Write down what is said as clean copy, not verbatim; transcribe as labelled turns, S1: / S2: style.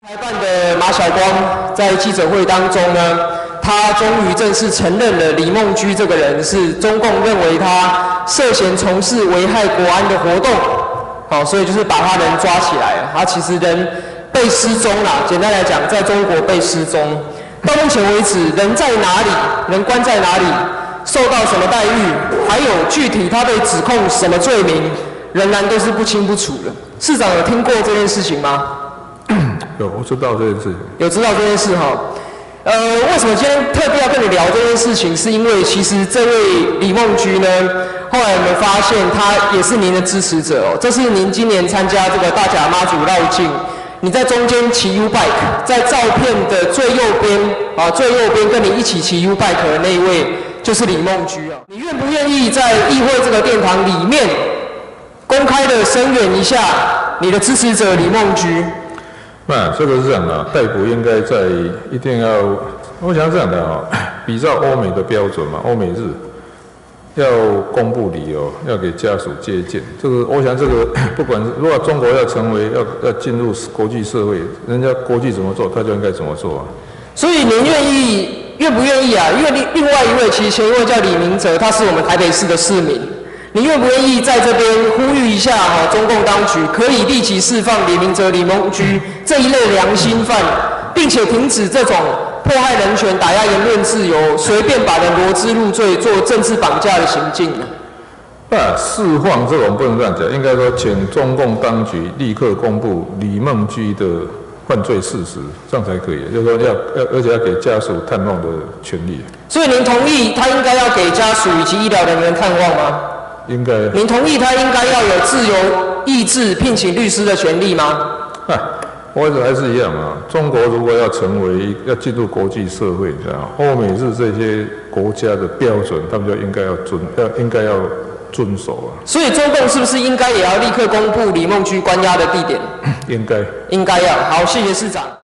S1: 台办的马晓光在记者会当中呢，他终于正式承认了李孟居这个人是中共认为他涉嫌从事危害国安的活动，好，所以就是把他人抓起来了。他其实人被失踪啦，简单来讲，在中国被失踪。到目前为止，人在哪里，人关在哪里，受到什么待遇，还有具体他被指控什么罪名，仍然都是不清不楚的。市长有听过这件事情吗？
S2: 有，我知道这件事情。
S1: 有知道这件事哈。为什么今天特别要跟你聊这件事情？是因为其实这位李孟居呢，后来我们发现他也是您的支持者哦。这是您今年参加这个大甲妈祖绕境，你在中间骑 U bike， 在照片的最右边啊，最右边跟你一起骑 U bike 的那一位就是李孟居啊。你愿不愿意在议会这个殿堂里面公开的声援一下你的支持者李孟居？
S2: 那这个是这样的，逮捕应该在一定要，我想这样的哈，比照欧美的标准嘛，欧美日要公布理由，要给家属接见。这个我想这个不管是如果中国要成为要进入国际社会，人家国际怎么做，他就应该怎么做啊。所以
S1: 您愿不愿意啊？因为另外一位其实前一位叫李明哲，他是我们台北市的市民。你愿不愿意在这边呼吁一下中共当局可以立即释放李明哲、李孟居这一类良心犯，并且停止这种迫害人权、打压言论自由、随便把人罗织入罪、做政治绑架的行径呢？
S2: 释放这种不能这样讲，应该说请中共当局立刻公布李孟居的犯罪事实，这样才可以。就是说而且要给家属探望的权利。
S1: 所以您同意他应该要给家属以及医疗人员探望吗？
S2: 应该。
S1: 您同意他应该要有自由意志聘请律师的权利吗？
S2: 我还是一样嘛。中国如果要进入国际社会，欧美日这些国家的标准，他们就应该要遵守啊。
S1: 所以中共是不是应该也要立刻公布李孟居关押的地点？
S2: 应该。
S1: 应该要。好，谢谢市长。